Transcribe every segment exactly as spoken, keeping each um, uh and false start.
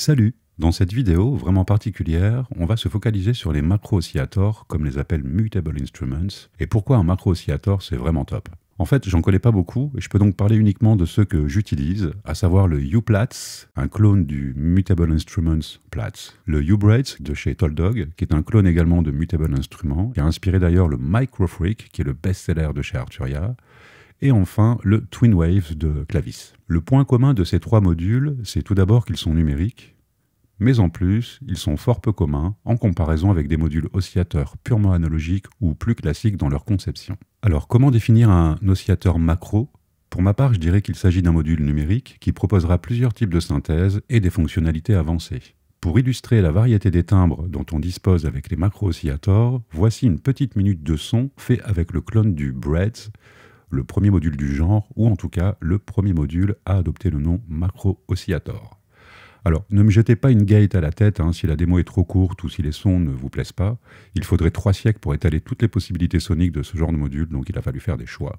Salut! Dans cette vidéo vraiment particulière, on va se focaliser sur les macro-oscillators, comme les appelle Mutable Instruments, et pourquoi un macro-oscillator c'est vraiment top. En fait, j'en connais pas beaucoup, et je peux donc parler uniquement de ceux que j'utilise, à savoir le U-Platz, un clone du Mutable Instruments Platz, le U-Braids de chez Toldog, qui est un clone également de Mutable Instruments, qui a inspiré d'ailleurs le Microfreak, qui est le best-seller de chez Arturia, et enfin le Twin Waves de Clavis. Le point commun de ces trois modules, c'est tout d'abord qu'ils sont numériques, mais en plus, ils sont fort peu communs en comparaison avec des modules oscillateurs purement analogiques ou plus classiques dans leur conception. Alors, comment définir un oscillateur macro? Pour ma part, je dirais qu'il s'agit d'un module numérique qui proposera plusieurs types de synthèse et des fonctionnalités avancées. Pour illustrer la variété des timbres dont on dispose avec les macro-oscillators, voici une petite minute de son fait avec le clone du Braids, le premier module du genre, ou en tout cas le premier module à adopter le nom macro-oscillator. Alors, ne me jetez pas une gate à la tête hein, si la démo est trop courte ou si les sons ne vous plaisent pas. Il faudrait trois siècles pour étaler toutes les possibilités soniques de ce genre de module, donc il a fallu faire des choix.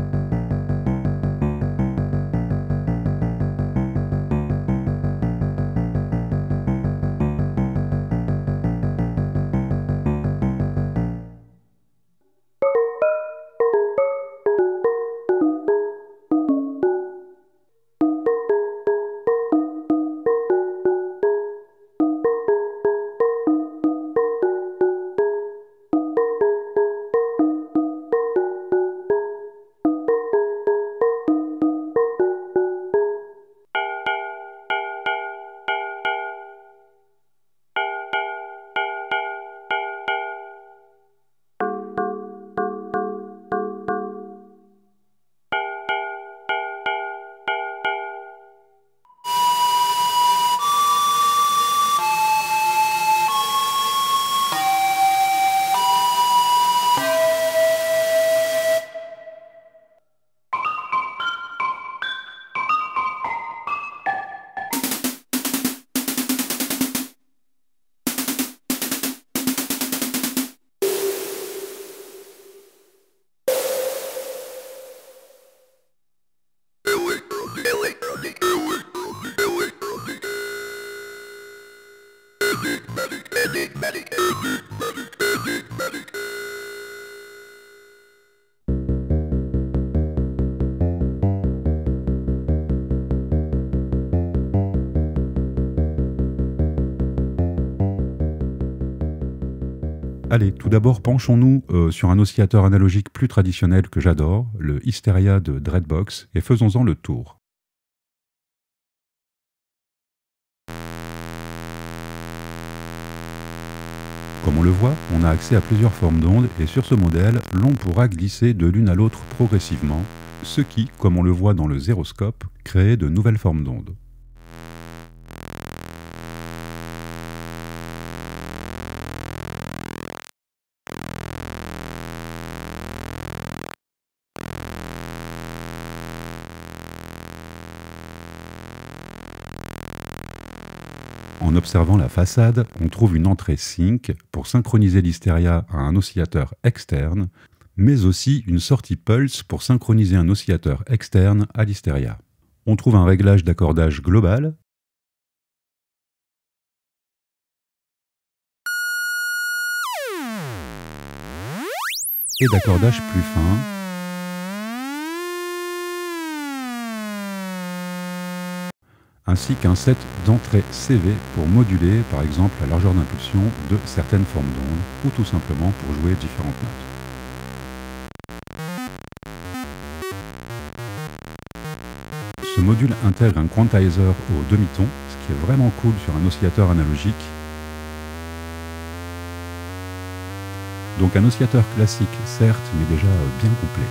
Allez, tout d'abord, penchons-nous euh, sur un oscillateur analogique plus traditionnel que j'adore, le Hysteria de Dreadbox, et faisons-en le tour. Comme on le voit, on a accès à plusieurs formes d'ondes, et sur ce modèle, l'on pourra glisser de l'une à l'autre progressivement, ce qui, comme on le voit dans le zéroscope, crée de nouvelles formes d'ondes. En observant la façade, on trouve une entrée sync pour synchroniser l'Hysteria à un oscillateur externe, mais aussi une sortie pulse pour synchroniser un oscillateur externe à l'Hysteria. On trouve un réglage d'accordage global, et d'accordage plus fin, ainsi qu'un set d'entrées C V pour moduler par exemple la largeur d'impulsion de certaines formes d'ondes ou tout simplement pour jouer différentes notes. Ce module intègre un quantizer au demi-ton, ce qui est vraiment cool sur un oscillateur analogique. Donc un oscillateur classique certes, mais déjà bien complet.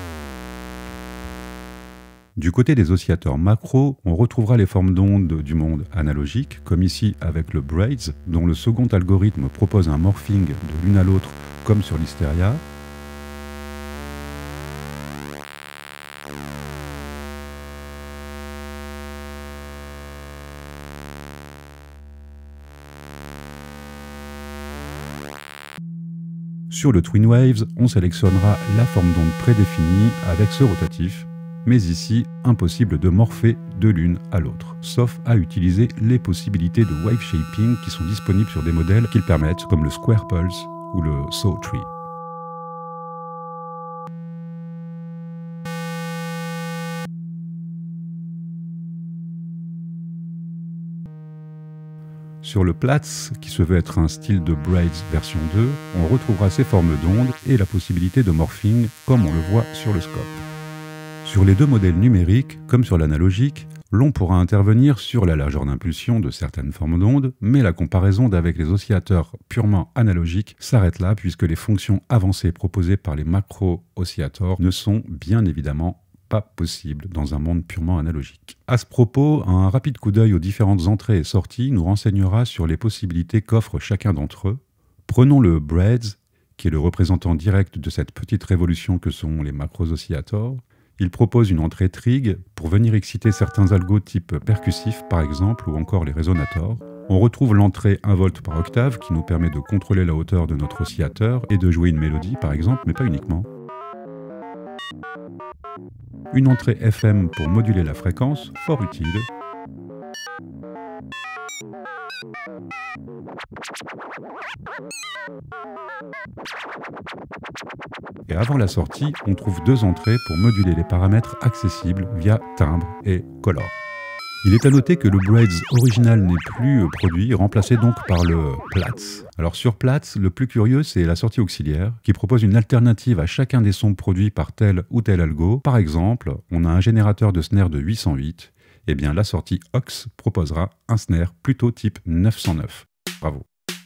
Du côté des oscillateurs macro, on retrouvera les formes d'ondes du monde analogique, comme ici avec le Braids, dont le second algorithme propose un morphing de l'une à l'autre, comme sur l'Hysteria. Sur le Twin Waves, on sélectionnera la forme d'onde prédéfinie avec ce rotatif, Mais ici, impossible de morpher de l'une à l'autre, sauf à utiliser les possibilités de wave shaping qui sont disponibles sur des modèles qui le permettent, comme le Square Pulse ou le Sawtree. Sur le Platz, qui se veut être un style de Braids version deux, on retrouvera ces formes d'ondes et la possibilité de morphing comme on le voit sur le scope. Sur les deux modèles numériques, comme sur l'analogique, l'on pourra intervenir sur la largeur d'impulsion de certaines formes d'ondes, mais la comparaison d'avec les oscillateurs purement analogiques s'arrête là puisque les fonctions avancées proposées par les macro-oscillators ne sont bien évidemment pas possible dans un monde purement analogique. À ce propos, un rapide coup d'œil aux différentes entrées et sorties nous renseignera sur les possibilités qu'offrent chacun d'entre eux. Prenons le Braids, qui est le représentant direct de cette petite révolution que sont les macros-oscillators. Il propose une entrée trig pour venir exciter certains algos type percussif par exemple, ou encore les résonators. On retrouve l'entrée un volt par octave qui nous permet de contrôler la hauteur de notre oscillateur et de jouer une mélodie par exemple, mais pas uniquement. Une entrée F M pour moduler la fréquence, fort utile. Et avant la sortie, on trouve deux entrées pour moduler les paramètres accessibles via timbre et color. Il est à noter que le Braids original n'est plus produit, remplacé donc par le Platz. Alors sur Platz, le plus curieux c'est la sortie auxiliaire, qui propose une alternative à chacun des sons produits par tel ou tel algo. Par exemple, on a un générateur de snare de huit cent huit, et bien la sortie aux proposera un snare plutôt type neuf cent neuf. Bravo.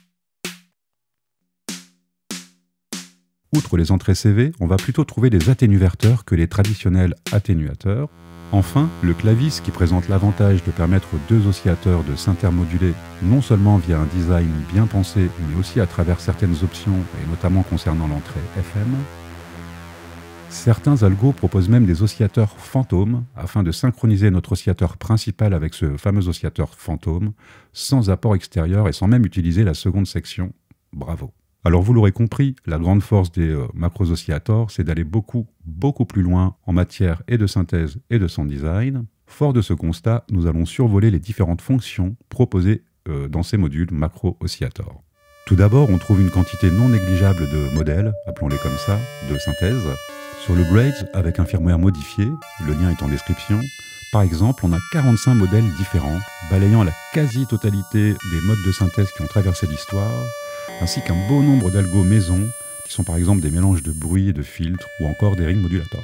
Outre les entrées C V, on va plutôt trouver des atténuverteurs que les traditionnels atténuateurs. Enfin, le clavis qui présente l'avantage de permettre aux deux oscillateurs de s'intermoduler non seulement via un design bien pensé, mais aussi à travers certaines options, et notamment concernant l'entrée F M. Certains algos proposent même des oscillateurs fantômes afin de synchroniser notre oscillateur principal avec ce fameux oscillateur fantôme, sans apport extérieur et sans même utiliser la seconde section. Bravo! Alors vous l'aurez compris, la grande force des euh, macros-oscillators, c'est d'aller beaucoup, beaucoup plus loin en matière et de synthèse et de sound design. Fort de ce constat, nous allons survoler les différentes fonctions proposées euh, dans ces modules macro-oscillators. Tout d'abord, on trouve une quantité non négligeable de modèles, appelons-les comme ça, de synthèse. Sur le Braids, avec un firmware modifié, le lien est en description. Par exemple, on a quarante-cinq modèles différents, balayant la quasi-totalité des modes de synthèse qui ont traversé l'histoire, ainsi qu'un beau nombre d'algos maison, qui sont par exemple des mélanges de bruit et de filtres, ou encore des ring modulators.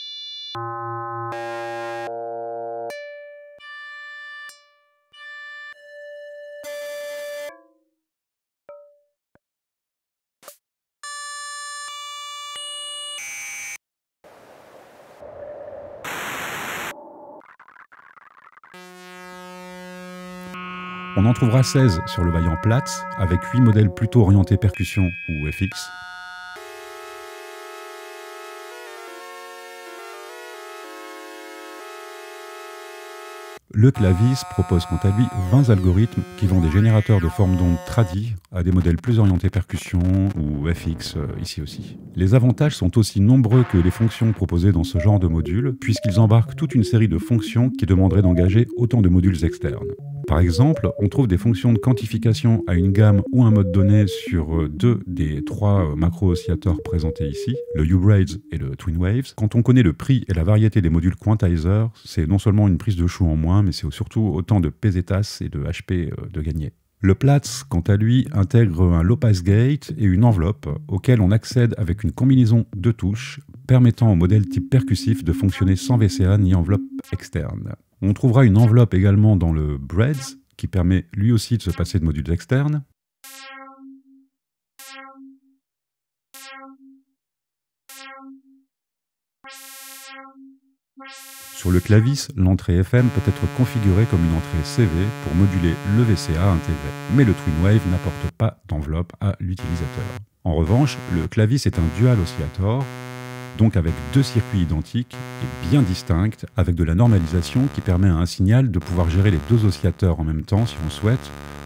On en trouvera seize sur le vaillant Platz, avec huit modèles plutôt orientés percussion ou F X. Le clavis propose quant à lui vingt algorithmes qui vont des générateurs de formes d'ondes tradis à des modèles plus orientés percussion ou F X euh, ici aussi. Les avantages sont aussi nombreux que les fonctions proposées dans ce genre de module, puisqu'ils embarquent toute une série de fonctions qui demanderaient d'engager autant de modules externes. Par exemple, on trouve des fonctions de quantification à une gamme ou un mode donné sur deux des trois macro-oscillateurs présentés ici, le U-Braids et le Twin Waves. Quand on connaît le prix et la variété des modules quantizer, c'est non seulement une prise de chou en moins, mais c'est surtout autant de pesetas et de H P de gagner. Le Platz, quant à lui, intègre un low-pass gate et une enveloppe auquel on accède avec une combinaison de touches permettant au modèle type percussif de fonctionner sans V C A ni enveloppe externe. On trouvera une enveloppe également dans le Braids qui permet lui aussi de se passer de modules externes. Sur le clavis, l'entrée F M peut être configurée comme une entrée C V pour moduler le V C A intégré, mais le Twin Wave n'apporte pas d'enveloppe à l'utilisateur. En revanche, le clavis est un dual oscillator, donc avec deux circuits identiques et bien distincts, avec de la normalisation qui permet à un signal de pouvoir gérer les deux oscillateurs en même temps si on souhaite,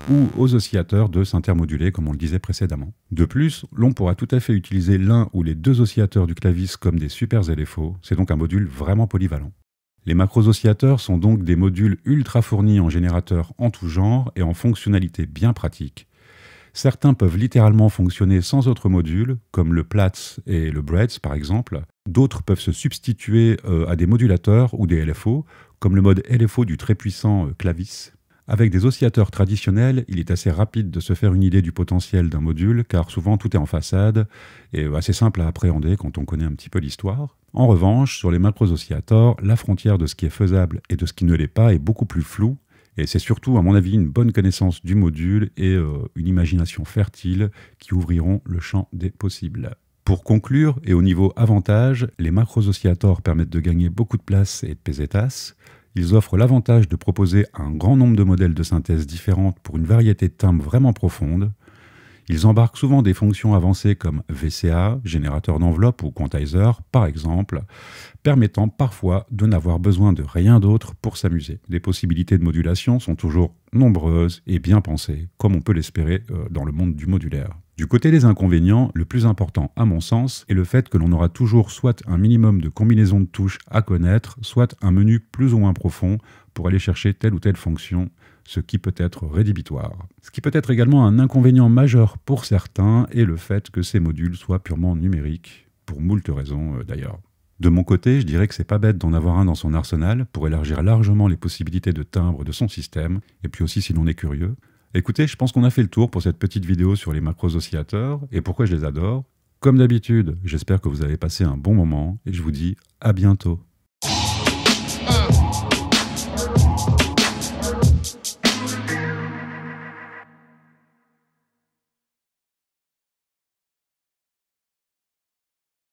ou aux oscillateurs de s'intermoduler comme on le disait précédemment. De plus, l'on pourra tout à fait utiliser l'un ou les deux oscillateurs du clavis comme des super L F O, c'est donc un module vraiment polyvalent. Les macros oscillateurs sont donc des modules ultra fournis en générateurs en tout genre et en fonctionnalités bien pratiques. Certains peuvent littéralement fonctionner sans autre module, comme le Platts et le Breads par exemple. D'autres peuvent se substituer euh, à des modulateurs ou des L F O, comme le mode L F O du très puissant euh, clavis. Avec des oscillateurs traditionnels, il est assez rapide de se faire une idée du potentiel d'un module, car souvent tout est en façade et assez simple à appréhender quand on connaît un petit peu l'histoire. En revanche, sur les macros oscillators, la frontière de ce qui est faisable et de ce qui ne l'est pas est beaucoup plus floue, et c'est surtout, à mon avis, une bonne connaissance du module et euh, une imagination fertile qui ouvriront le champ des possibles. Pour conclure, et au niveau avantage, les macros oscillators permettent de gagner beaucoup de place et de pesetas. Ils offrent l'avantage de proposer un grand nombre de modèles de synthèse différentes pour une variété de timbres vraiment profonde. Ils embarquent souvent des fonctions avancées comme V C A, générateur d'enveloppe ou quantizer, par exemple, permettant parfois de n'avoir besoin de rien d'autre pour s'amuser. Les possibilités de modulation sont toujours nombreuses et bien pensées, comme on peut l'espérer dans le monde du modulaire. Du côté des inconvénients, le plus important à mon sens est le fait que l'on aura toujours soit un minimum de combinaisons de touches à connaître, soit un menu plus ou moins profond pour aller chercher telle ou telle fonction, ce qui peut être rédhibitoire. Ce qui peut être également un inconvénient majeur pour certains est le fait que ces modules soient purement numériques, pour moult raisons euh, d'ailleurs. De mon côté, je dirais que c'est pas bête d'en avoir un dans son arsenal pour élargir largement les possibilités de timbre de son système, et puis aussi si l'on est curieux. Écoutez, je pense qu'on a fait le tour pour cette petite vidéo sur les macros oscillateurs et pourquoi je les adore. Comme d'habitude, j'espère que vous avez passé un bon moment et je vous dis à bientôt.